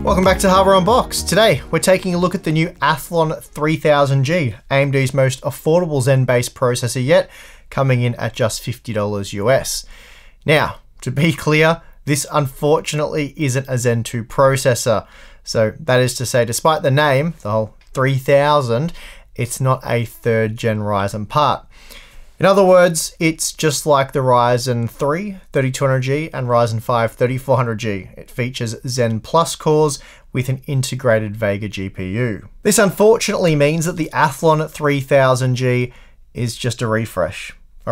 Welcome back to Hardware Unboxed. Today, we're taking a look at the new Athlon 3000G, AMD's most affordable Zen-based processor yet, coming in at just $50 US. Now, to be clear, this unfortunately isn't a Zen 2 processor. So that is to say, despite the name, the whole 3000, it's not a third gen Ryzen part. In other words, it's just like the Ryzen 3 3200G and Ryzen 5 3400G. It features Zen Plus cores with an integrated Vega GPU. This unfortunately means that the Athlon 3000G is just a refresh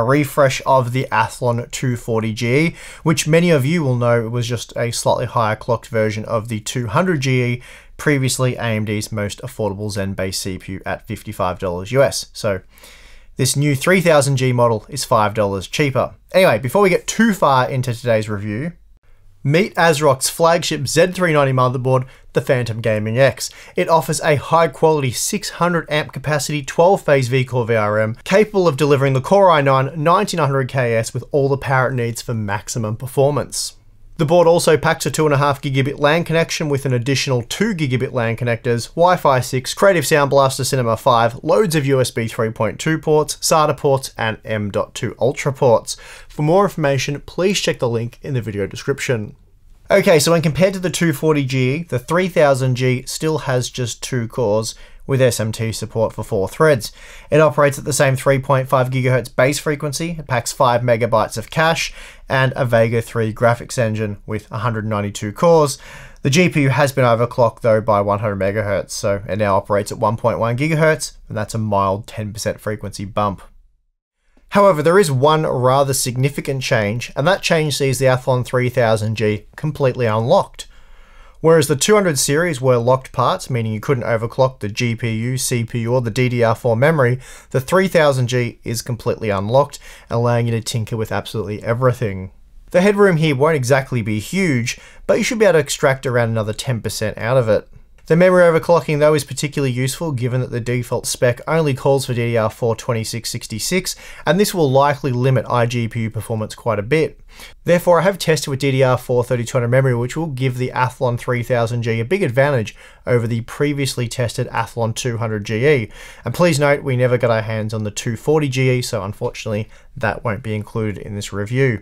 of the Athlon 240G, which many of you will know was just a slightly higher clocked version of the 200G, previously AMD's most affordable Zen-based CPU at $55 US. So this new 3000G model is $5 cheaper. Anyway, before we get too far into today's review, meet ASRock's flagship Z390 motherboard, the Phantom Gaming X. It offers a high-quality 600 amp capacity 12-phase V-Core VRM, capable of delivering the Core i9 9900KS with all the power it needs for maximum performance. The board also packs a 2.5 gigabit LAN connection with an additional 2 gigabit LAN connectors, Wi-Fi 6, Creative Sound Blaster Cinema 5, loads of USB 3.2 ports, SATA ports, and M.2 Ultra ports. For more information, please check the link in the video description. Okay, so when compared to the 240G, the 3000G still has just 2 cores, with SMT support for 4 threads. It operates at the same 3.5 GHz base frequency, it packs 5 MB of cache, and a Vega 3 graphics engine with 192 cores. The GPU has been overclocked though by 100 MHz, so it now operates at 1.1 GHz, and that's a mild 10% frequency bump. However, there is one rather significant change, and that change sees the Athlon 3000G completely unlocked. Whereas the 200 series were locked parts, meaning you couldn't overclock the GPU, CPU, or the DDR4 memory, the 3000G is completely unlocked, allowing you to tinker with absolutely everything. The headroom here won't exactly be huge, but you should be able to extract around another 10% out of it. The memory overclocking though is particularly useful given that the default spec only calls for DDR4 2666, and this will likely limit iGPU performance quite a bit. Therefore, I have tested with DDR4 3200 memory, which will give the Athlon 3000G a big advantage over the previously tested Athlon 200GE. And please note, we never got our hands on the 240GE, so unfortunately that won't be included in this review.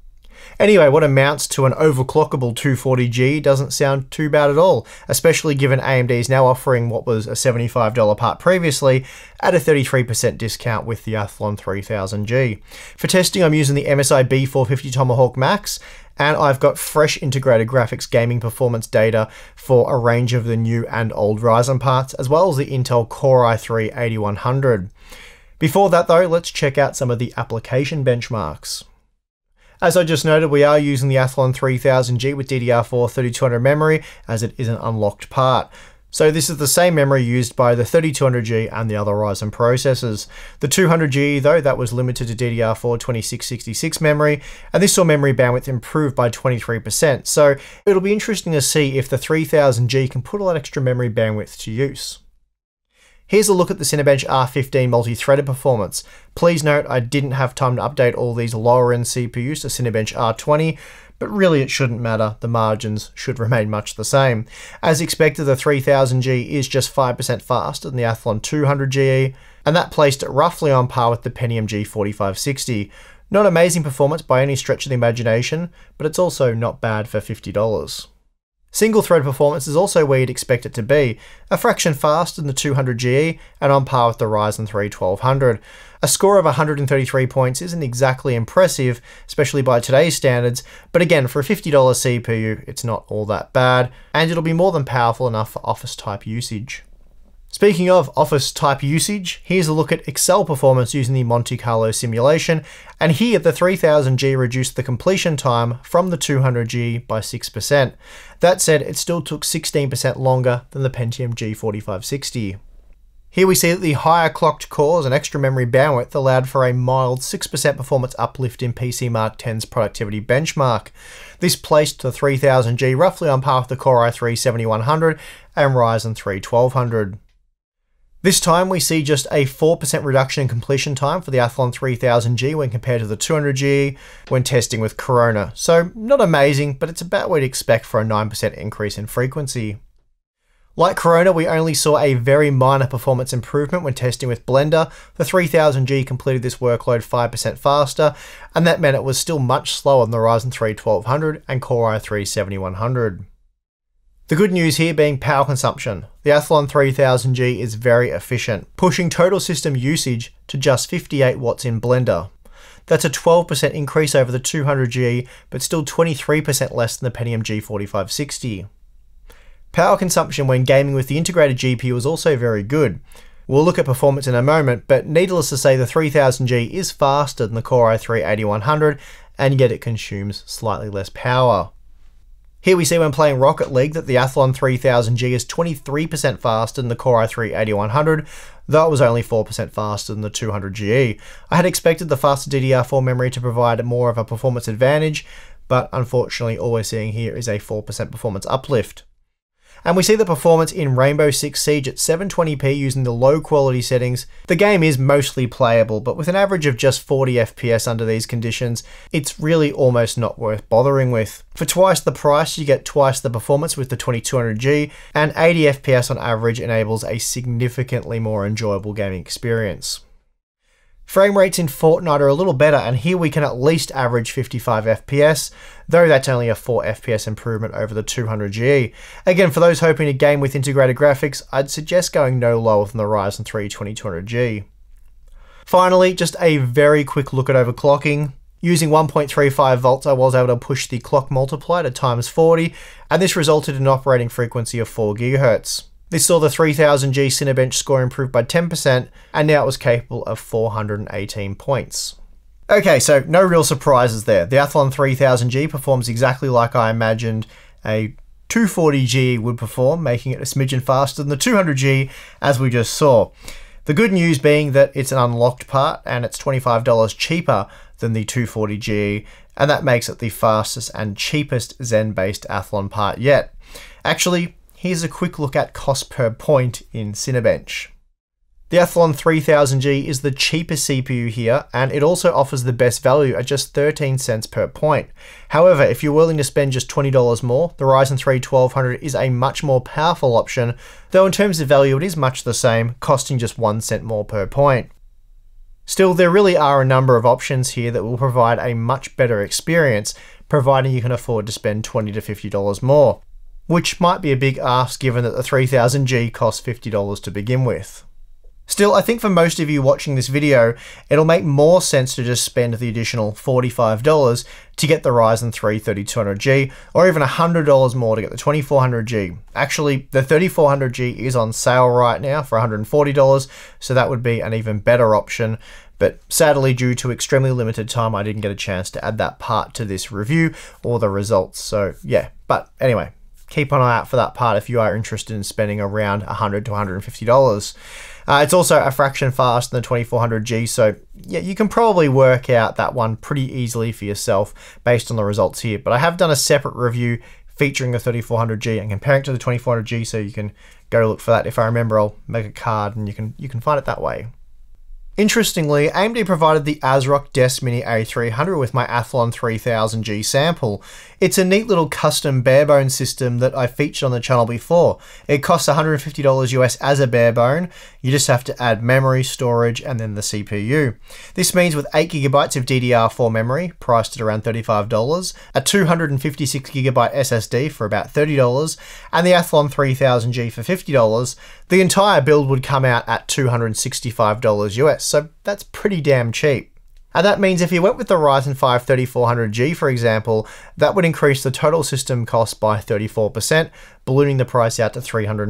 Anyway, what amounts to an overclockable 240G doesn't sound too bad at all, especially given AMD is now offering what was a $75 part previously at a 33% discount with the Athlon 3000G. For testing, I'm using the MSI B450 Tomahawk Max, and I've got fresh integrated graphics gaming performance data for a range of the new and old Ryzen parts, as well as the Intel Core i3 8100. Before that though, let's check out some of the application benchmarks. As I just noted, we are using the Athlon 3000G with DDR4 3200 memory, as it is an unlocked part. So this is the same memory used by the 3200G and the other Ryzen processors. The 200G though, that was limited to DDR4 2666 memory, and this saw memory bandwidth improve by 23%. So it'll be interesting to see if the 3000G can put all that extra memory bandwidth to use. Here's a look at the Cinebench R15 multi-threaded performance. Please note I didn't have time to update all these lower end CPUs to Cinebench R20, but really it shouldn't matter, the margins should remain much the same. As expected, the 3000G is just 5% faster than the Athlon 200GE, and that placed it roughly on par with the Pentium G4560. Not amazing performance by any stretch of the imagination, but it's also not bad for $50. Single thread performance is also where you'd expect it to be, a fraction faster than the 200GE and on par with the Ryzen 3 1200. A score of 133 points isn't exactly impressive, especially by today's standards, but again, for a $50 CPU, it's not all that bad, and it'll be more than powerful enough for office type usage. Speaking of office type usage, here's a look at Excel performance using the Monte Carlo simulation, and here the 3000G reduced the completion time from the 200G by 6%. That said, it still took 16% longer than the Pentium G4560. Here we see that the higher clocked cores and extra memory bandwidth allowed for a mild 6% performance uplift in PC Mark 10's productivity benchmark. This placed the 3000G roughly on par with the Core i3 7100 and Ryzen 3 1200. This time we see just a 4% reduction in completion time for the Athlon 3000G when compared to the 200G when testing with Corona. So not amazing, but it's about what you'd expect for a 9% increase in frequency. Like Corona, we only saw a very minor performance improvement when testing with Blender. The 3000G completed this workload 5% faster, and that meant it was still much slower than the Ryzen 3 1200 and Core i3 7100. The good news here being power consumption. The Athlon 3000G is very efficient, pushing total system usage to just 58 watts in Blender. That's a 12% increase over the 200G, but still 23% less than the Pentium G4560. Power consumption when gaming with the integrated GPU was also very good. We'll look at performance in a moment, but needless to say the 3000G is faster than the Core i3 8100, and yet it consumes slightly less power. Here we see when playing Rocket League that the Athlon 3000G is 23% faster than the Core i3 8100, though it was only 4% faster than the 200G. I had expected the faster DDR4 memory to provide more of a performance advantage, but unfortunately all we're seeing here is a 4% performance uplift. And we see the performance in Rainbow Six Siege at 720p using the low quality settings. The game is mostly playable, but with an average of just 40 FPS under these conditions, it's really almost not worth bothering with. For twice the price, you get twice the performance with the 2200G, and 80 FPS on average enables a significantly more enjoyable gaming experience. Frame rates in Fortnite are a little better, and here we can at least average 55 FPS, though that's only a 4 FPS improvement over the 200G. Again, for those hoping to game with integrated graphics, I'd suggest going no lower than the Ryzen 3 2200G. Finally, just a very quick look at overclocking. Using 1.35 volts, I was able to push the clock multiplier to times 40, and this resulted in an operating frequency of 4 GHz. This saw the 3000G Cinebench score improve by 10%, and now it was capable of 418 points. Okay, so no real surprises there. The Athlon 3000G performs exactly like I imagined a 240G would perform, making it a smidgen faster than the 200G, as we just saw. The good news being that it's an unlocked part, and it's $25 cheaper than the 240G, and that makes it the fastest and cheapest Zen-based Athlon part yet. Actually, here's a quick look at cost per point in Cinebench. The Athlon 3000G is the cheapest CPU here, and it also offers the best value at just 13 cents per point. However, if you're willing to spend just $20 more, the Ryzen 3 1200 is a much more powerful option, though in terms of value it is much the same, costing just 1 cent more per point. Still, there really are a number of options here that will provide a much better experience, providing you can afford to spend $20 to $50 more, which might be a big ask given that the 3000G costs $50 to begin with. Still, I think for most of you watching this video, it'll make more sense to just spend the additional $45 to get the Ryzen 3 3200G, or even $100 more to get the 2400G. Actually, the 3400G is on sale right now for $140, so that would be an even better option. But sadly, due to extremely limited time, I didn't get a chance to add that part to this review or the results. So yeah, but anyway, keep an eye out for that part if you are interested in spending around $100 to $150. It's also a fraction faster than the 2400G, so yeah, you can probably work out that one pretty easily for yourself based on the results here. But I have done a separate review featuring the 3400G and comparing it to the 2400G, so you can go look for that. If I remember, I'll make a card and you can find it that way. Interestingly, AMD provided the ASRock Desk Mini A300 with my Athlon 3000G sample. It's a neat little custom barebone system that I featured on the channel before. It costs $150 US as a barebone. You just have to add memory, storage, and then the CPU. This means with 8GB of DDR4 memory, priced at around $35, a 256GB SSD for about $30, and the Athlon 3000G for $50, the entire build would come out at $265 US, so that's pretty damn cheap. And that means if you went with the Ryzen 5 3400G, for example, that would increase the total system cost by 34%, ballooning the price out to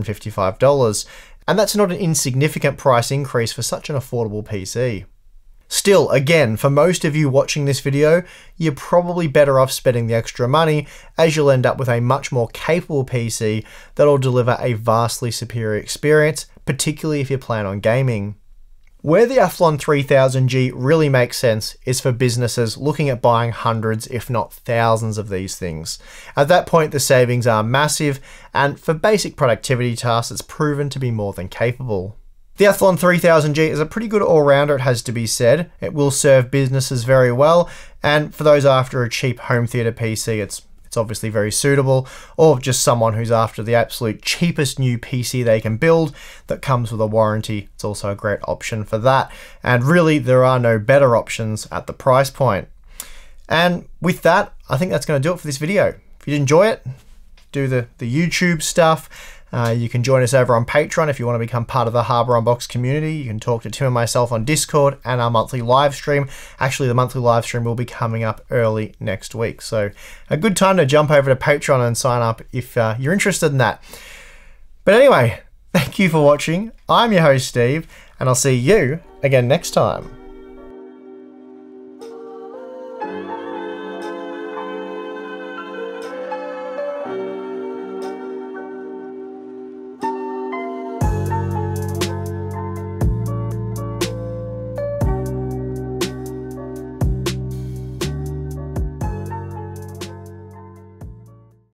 $355. And that's not an insignificant price increase for such an affordable PC. Still, again, for most of you watching this video, you're probably better off spending the extra money, as you'll end up with a much more capable PC that'll deliver a vastly superior experience, particularly if you plan on gaming. Where the Athlon 3000G really makes sense is for businesses looking at buying hundreds, if not thousands of these things. At that point, the savings are massive, and for basic productivity tasks, it's proven to be more than capable. The Athlon 3000G is a pretty good all-rounder, it has to be said. It will serve businesses very well, and for those after a cheap home theater PC, it's obviously very suitable, or just someone who's after the absolute cheapest new PC they can build that comes with a warranty. It's also a great option for that, and really there are no better options at the price point. And with that, I think that's going to do it for this video. If you did enjoy it, do the YouTube stuff. You can join us over on Patreon if you want to become part of the Harbour Unboxed community. You can talk to Tim and myself on Discord and our monthly live stream. Actually, the monthly live stream will be coming up early next week. So a good time to jump over to Patreon and sign up if you're interested in that. But anyway, thank you for watching. I'm your host, Steve, and I'll see you again next time.